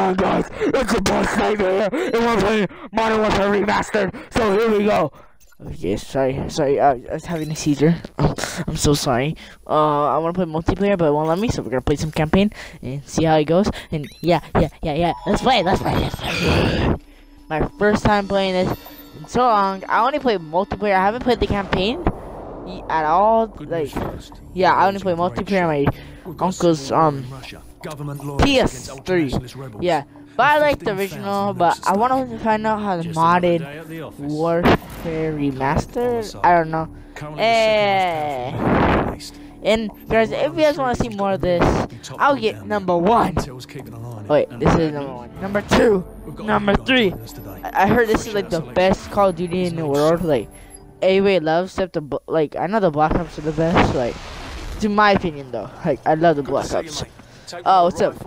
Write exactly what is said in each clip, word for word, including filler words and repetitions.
on, guys? It's your boy Sniper here, and we're playing Modern Warfare Remastered. So here we go. Okay, sorry, sorry, uh, I was having a seizure. Oh, I'm so sorry. Uh, I want to play multiplayer, but it won't let me, so we're gonna play some campaign and see how it goes. And yeah, yeah, yeah, yeah. Let's play, let's play, let's play. My first time playing this in so long. I only play multiplayer. I haven't played the campaign at all. Like, yeah, I only play multiplayer on my uncle's um P S three. Yeah, but I like the original. But I want to find out how the modded Warfare Remastered. I don't know. Eh. And guys, if you guys want to see more of this, I'll get number one. Wait, this is number one. Number two. Number three. I, I heard this is like the best Call of Duty in the world. Like, everybody loves except the like. I know the Black Ops are the best. Like, to my opinion though. Like, I love the Black Ops. Oh, what's up?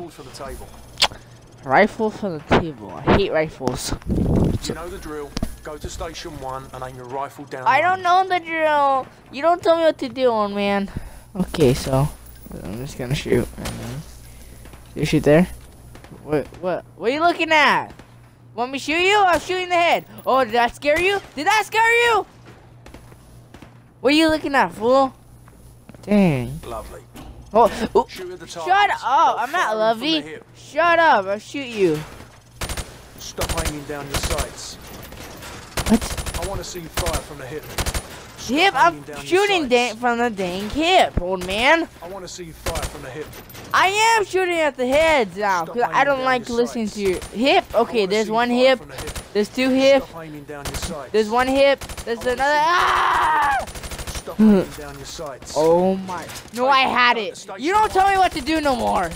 Rifle for the table. I hate rifles. You know the drill. Go to station one and aim your rifle down. I don't know the drill. You don't tell me what to do, old man. Okay, so I'm just gonna shoot. You shoot there. What? What? What are you looking at? Want me to shoot you? I'm shooting the head. Oh, did that scare you? Did that scare you? What are you looking at, fool? Dang. Lovely. Oh, oh. Shut up! I'm not lovely. Shut up! I'll shoot you. Stop aiming down your sights. What? I want to see you fire from the hip. Stop hip? I'm shooting da from the dang hip, old man. I want to see you fire from the hip. I am shooting at the heads now, because I don't like listening to your hip. Okay, there's one hip. hip. There's two hip. There's one hip. There's another. Ah! Stop aiming down your sights. Oh my. No, I had it. You don't tell me what to do no more.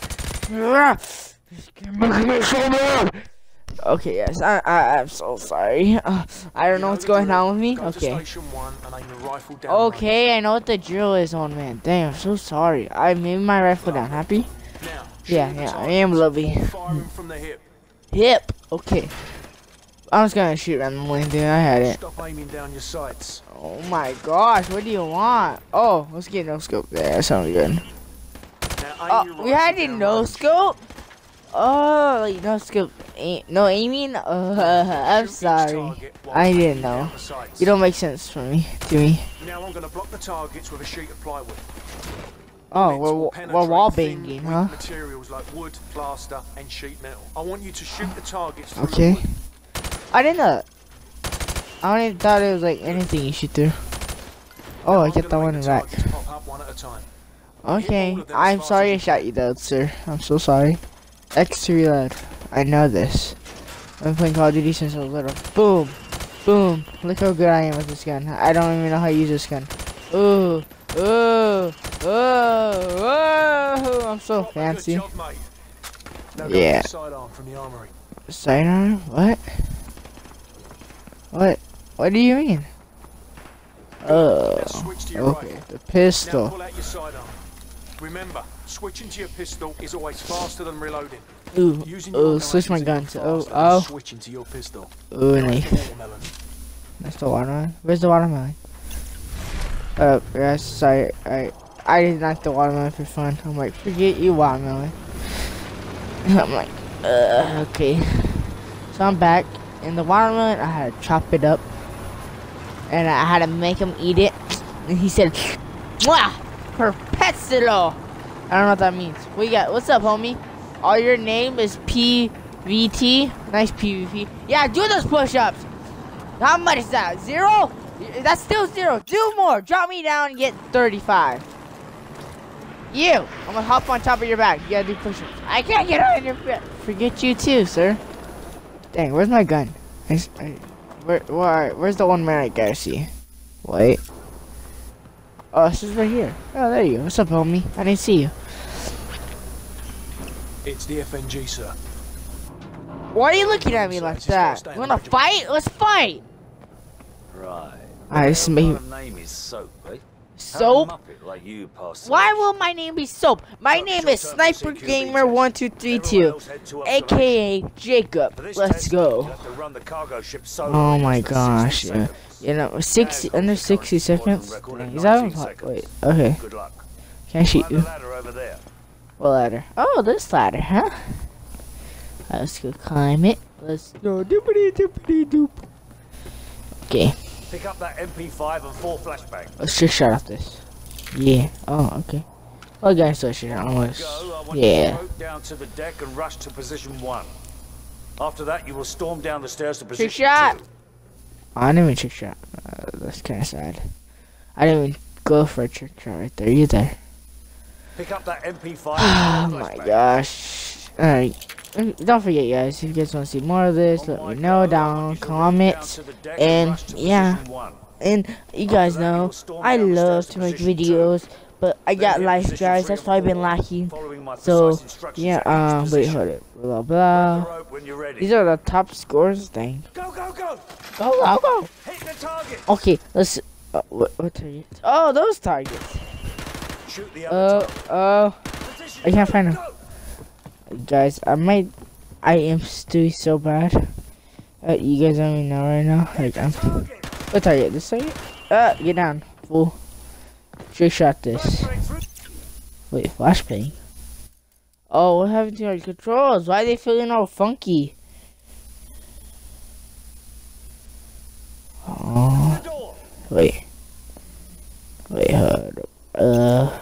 Okay, yes, I, I, I'm so sorry. Uh, I don't know what's going on with me. Okay. Okay, I know what the drill is on, man. Damn, I'm so sorry. I made my rifle down. Happy? Yeah, yeah, I am lovely. Hip. Okay. I'm just gonna shoot randomly, dude. I had it. Stop aiming down your sights. Oh my gosh, what do you want? Oh, let's get no scope there. That sounds good. Oh, we had a no scope? Oh, like no scope. No aiming? Uh, I'm sorry. I didn't know. You don't make sense for me, to me. Now I'm gonna block the targets with a sheet of plywood. Oh, we're, we're wall banging, huh? Materials like wood, plaster, and sheet metal. I want you to shoot the targets. Okay. I didn't know. I don't even thought it was like anything you shoot through. Oh, I get that one back. Okay, I'm sorry I shot you though, sir. I'm so sorry. X to reload. I know this. I've been playing Call of Duty since I was little. Boom! Boom! Look how good I am with this gun. I don't even know how to use this gun. Ooh! Ooh! Ooh! Ooh! I'm so fancy. Yeah. Sidearm? What? What? What do you mean? Oh, okay. The pistol. Remember, switching to your pistol is always faster than reloading. Ooh, oh, switch my gun to oh, oh. Switching to your pistol. Ooh, nice. That's the watermelon. Where's the watermelon? Oh, yes, sorry. I I did not the watermelon for fun. I'm like, forget you, watermelon. I'm like, uh, okay. So I'm back. And the watermelon, I had to chop it up. And I had to make him eat it. And he said, "Mwah! Perpetilo!" I don't know what that means. What you got? What's up, homie? Oh, your name is P V T? Nice P V P. Yeah, do those push-ups. How much is that? Zero? That's still zero. Do more. Drop me down and get thirty-five. You. I'm gonna hop on top of your back. You gotta do push-ups. I can't get on your back. Forget you too, sir. Dang, where's my gun? I, I, where, where, where's the one man I gotta see? Wait. Oh, this is right here. Oh, there you go. What's up, homie? I didn't see you. It's the F N G, sir. Why are you looking at me like that? You wanna fight? Let's fight! Right. Alright, this is me. My name is Soap, eh? Soap? Like you Why will my name be Soap? My name is Sniper Gamer one two three two, aka Jacob. Let's go. Oh my gosh. Yeah. You know, sixty under sixty seconds. Is that on pot? Wait. Okay. Can I shoot you? What ladder? Oh, this ladder, huh? Alright, let's go climb it. Let's go doopity doopity doop. Okay, Pick up that M P five and four flashbangs. let's just shut off this. Yeah. Oh, okay. Well, guys, so shit almost. Go, I want Yeah. you to float down to the deck and rush to position one. After that, you will storm down the stairs to position Trick shot. two. Oh, I didn't even trick shot. Uh, that's kind of sad. I didn't even go for a trick shot right there either. Pick up that M P five Oh and four my flashbangs. gosh. Alright. Don't forget, guys, if you guys want to see more of this, let me know down comments. And yeah, and you guys know I love to make videos, but I got life, guys. That's why I've been lacking. So yeah, um, wait, hold it. Blah blah. These are the top scores thing. Go, go, go! Go go go. Hit the target! Okay, let's. Uh, what, what targets? Oh, those targets. Shoot the other Oh target. oh. Position I can't two, find 'em. go! Guys, I might, I am doing so bad. Uh, you guys don't even know right now. Like, I'm, Target! what target? This target? Uh, get down, fool. Trick shot this. Flashbang through. Wait, flashbang? Oh, what happened to our controls? Why are they feeling all funky? Oh, The door. wait. Wait, hold up. Uh,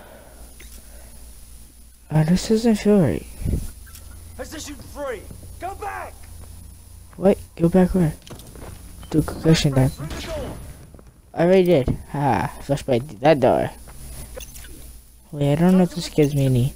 uh, this doesn't feel right. Position three. Go back. Wait, go back where? Do concussion time. Through the door. I already did. Ah, flashbang through that door. Wait, I don't know if this gives me any.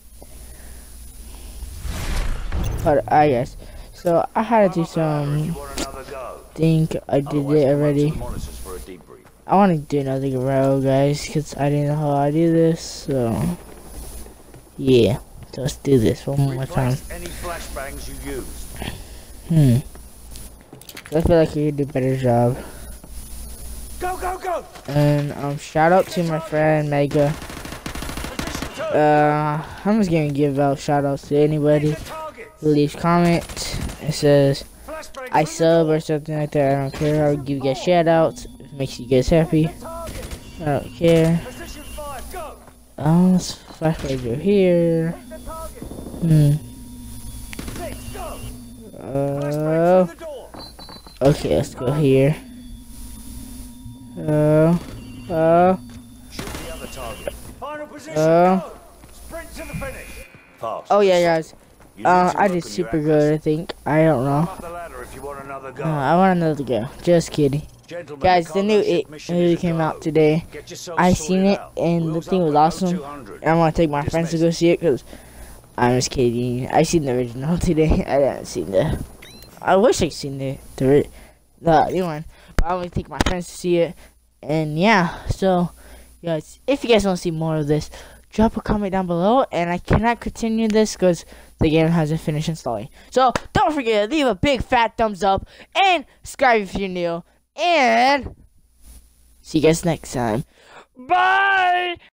But I guess. So I had to do Climb up the ladder if you some. want another go. Think I did Otherwise, it we'll run to already. the monitors for a debrief. I want to do another row, guys, because I didn't know how I do this. So yeah, so let's do this one more time. Replace any flashbangs you used. Hmm. I feel like you could do a better job. Go, go, go! And um, shout out to my friend Mega. Position two. Uh, I'm just gonna give out shout outs to anybody Hit the target. who leaves comment. It says Flashbang I through the sub door. or something like that. I don't care. I'll give you guys shout outs. If it makes you guys happy. Target. I don't care. Position five. Go. Oh, let's flashbang over here. Hit the target. Hmm. Six. Go. Uh, Flashbang through the door. okay, let's go here. Uh, uh, Shoot the other target. Final position. Uh. Go. Sprint to the finish. Pass. oh yeah, guys. You need Uh, to I work did on your super accuracy. good, I think. I don't Climb know. up the ladder if you want another go. Uh, I want another go. Just kidding. Gentlemen, Guys, the the new cargo ship it mission movie is a came go. out today. Get yourself I sorted seen it, out. and the Wheels thing up was at awesome. oh two hundred. And I want to take my friends to go see it because I'm just kidding. I seen the original today. I didn't see the. I wish I seen the the ri- the new one, but I only take my friends to see it. And yeah, so guys, if you guys want to see more of this, drop a comment down below. And I cannot continue this because the game hasn't finished installing. So don't forget to leave a big fat thumbs up and subscribe if you're new. And see you guys next time. Bye.